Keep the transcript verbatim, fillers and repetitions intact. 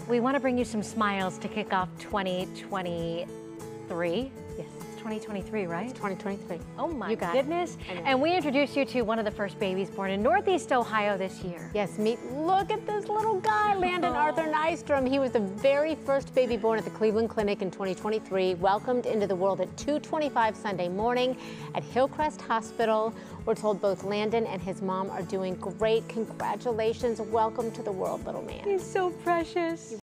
We want to bring you some smiles to kick off twenty twenty-three. Yes, it's twenty twenty-three, right? It's twenty twenty-three. Oh my you got goodness. It. And we introduced you to one of the first babies born in Northeast Ohio this year. Yes, meet, look at this little guy, Landon Oh. Arthur Nystrom. He was the very first baby born at the Cleveland Clinic in twenty twenty-three, welcomed into the world at two twenty-five Sunday morning at Hillcrest Hospital. We're told both Landon and his mom are doing great. Congratulations. Welcome to the world, little man. He's so precious.